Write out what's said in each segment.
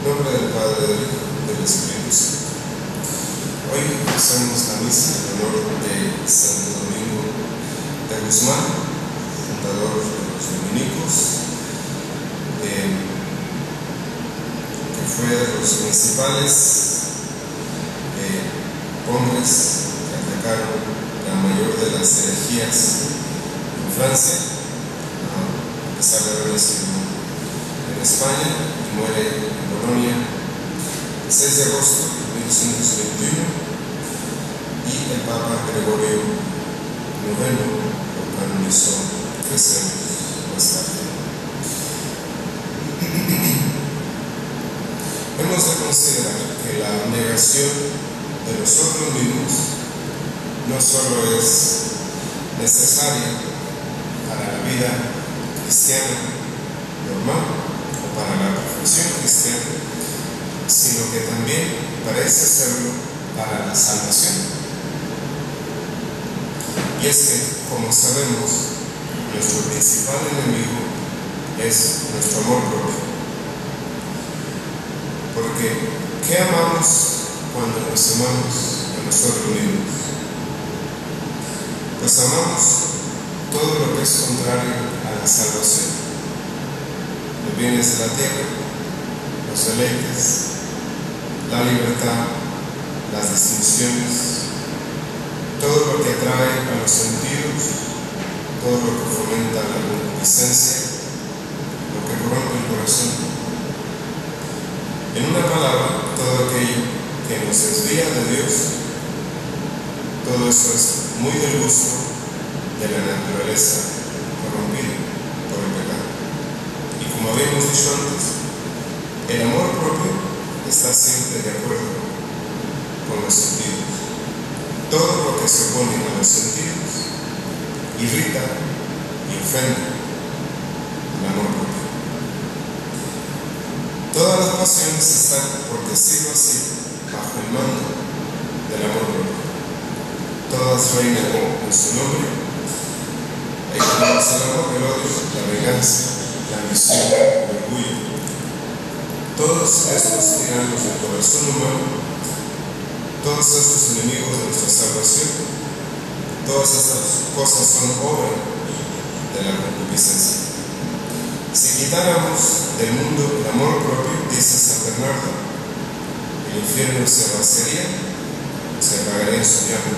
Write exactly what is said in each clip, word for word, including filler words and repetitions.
En nombre del Padre, del Hijo y del Espíritu Santo. Hoy hacemos la misa en honor de Santo Domingo de Guzmán, fundador de los dominicos, eh, que fue de los principales eh, hombres que atacaron la mayor de las herejías en Francia, a pesar de haber nacido en España, y muere en Bolonia el seis de agosto de mil doscientos veintiuno, y el Papa Gregorio noveno lo canonizó tres años más tarde. Hemos de considerar que la negación de nosotros mismos no solo es necesaria para la vida cristiana normal o para la perfección cristiana, sino que también parece serlo para la salvación. Y es que, como sabemos, nuestro principal enemigo es nuestro amor propio. Porque, ¿qué amamos cuando nos amamos a nosotros mismos? Pues amamos todo lo que es contrario a la salvación: los bienes de la tierra, los deleites, la libertad, las distinciones, todo lo que atrae a los sentidos, todo lo que fomenta la concupiscencia, lo que corrompe el corazón. En una palabra, todo aquello que nos desvía de Dios, todo eso es muy del gusto de la naturaleza corrompida por el pecado. Y como habíamos dicho antes, el amor propio está siempre de acuerdo con los sentidos. Todo lo que se opone a los sentidos irrita y ofende el amor propio. Todas las pasiones están, por decirlo así, bajo el mando del amor propio. Todas reinan en su nombre. Ahí tenemos el amor, el odio, la venganza, la ambición, el orgullo. Todos estos tiranos del corazón humano, todos estos enemigos de nuestra salvación, todas estas cosas son obra de la concupiscencia. Si quitáramos del mundo el amor propio, dice San Bernardo, el infierno se vaciaría, se apagaría su llama.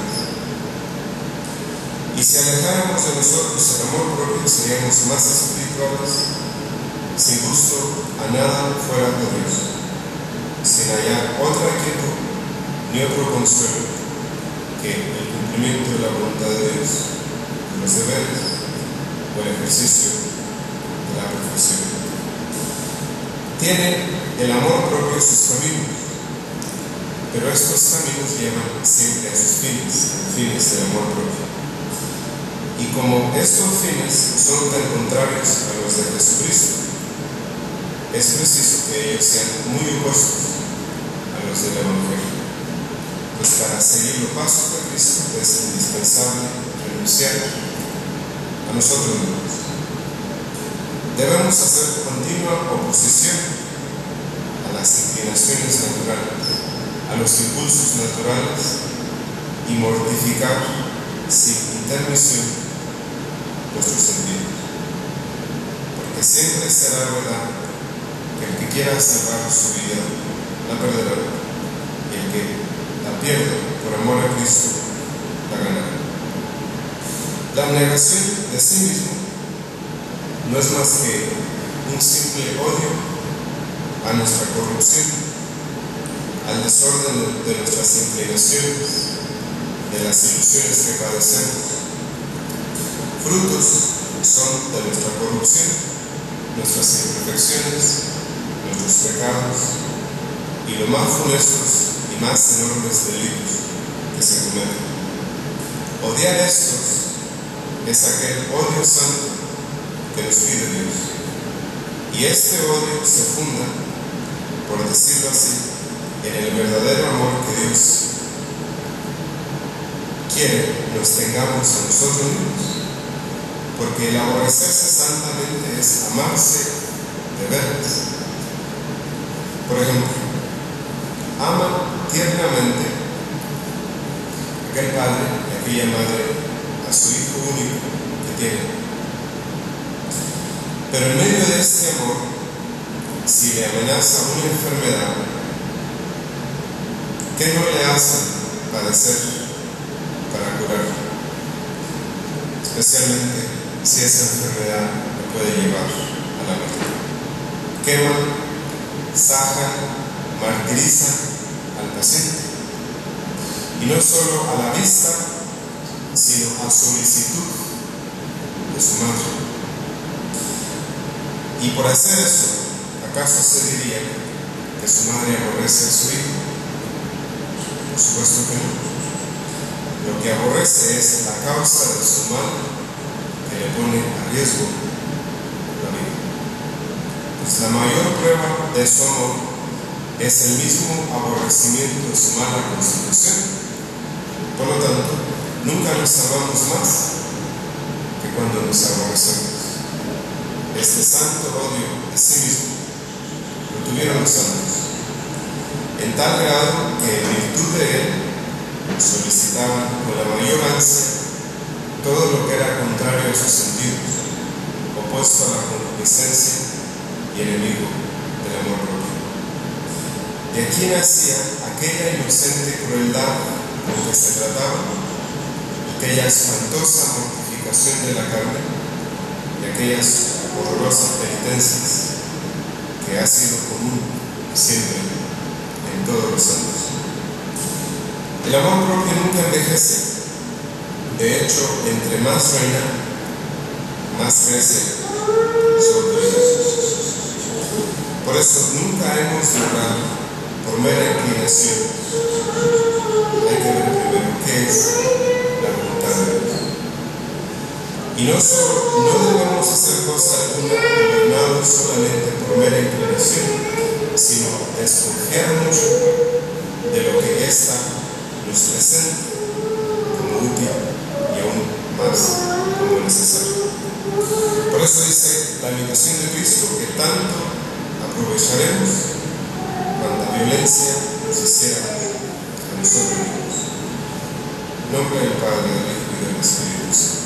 Y si alejáramos de nosotros el amor propio, seríamos más espirituales, sin gusto a nada fuera de Dios, sin hallar otra quietud ni otro consuelo que el cumplimiento de la voluntad de Dios, los deberes o el ejercicio de la perfección. Tiene el amor propio sus caminos, pero estos caminos llevan siempre a sus fines, fines del amor propio. Y como estos fines son tan contrarios a los de Jesucristo, es preciso que ellos sean muy opuestos a los del Evangelio. Pues para seguir los pasos de Cristo es indispensable renunciar a nosotros mismos. Debemos hacer continua oposición a las inclinaciones naturales, a los impulsos naturales, y mortificar sin intermisión nuestros sentidos. Porque siempre será verdad que el que quiera salvar su vida la perderá, y el que la pierda por amor a Cristo la ganará. La abnegación de sí mismo no es más que un simple odio a nuestra corrupción, al desorden de nuestras inclinaciones, de las ilusiones que padecemos. Frutos son de nuestra corrupción, nuestras imperfecciones, nuestros pecados y los más funestos y más enormes delitos que se cometen. Odiar estos es aquel odio santo que nos pide Dios. Y este odio se funda, por decirlo así, en el verdadero amor que Dios quiere nos tengamos a nosotros mismos. Porque el aborrecerse santamente es amarse de veras. Por ejemplo, ama tiernamente aquel padre y aquella madre a su hijo único que tiene. Pero en medio de este amor, si le amenaza una enfermedad, ¿qué no le hace padecer para curarlo? Especialmente si esa enfermedad le puede llevar a la muerte. Queman, sajan, martirizan al paciente. Y no solo a la vista, sino a solicitud de su madre. Y por hacer eso, ¿acaso se diría que su madre aborrece a su hijo? Por supuesto que no. Lo que aborrece es la causa de su mal que le pone a riesgo la vida. Pues la mayor prueba de su amor es el mismo aborrecimiento de su mala constitución. Por lo tanto, nunca nos salvamos más que cuando nos aborrecemos. Este santo odio de sí mismo lo tuvieron los santos, en tal grado que en virtud de él solicitaban con la mayor ansia todo lo que era contrario a sus sentidos, opuesto a la concupiscencia y enemigo del amor propio. De aquí nacía aquella inocente crueldad con que se trataba, aquella espantosa mortificación de la carne y aquellas horrorosas penitencias que ha sido común siempre en todos los santos. El amor propio nunca envejece. De hecho, entre más reina, más crece su autoridad. Por eso nunca hemos de orar por mera inclinación. Hay que ver primero qué es la voluntad de Dios. Y no solo, no debemos hacer cosa alguna gobernados solamente por mera inclinación, sino desconfiar mucho de lo que ésta nos presenta como útil y aún más como necesario. Por eso dice la invitación de Cristo que tanto aprovecharemos cuanta violencia nos hiciera a nosotros mismos. En nombre del Padre, del Hijo y del Espíritu Santo.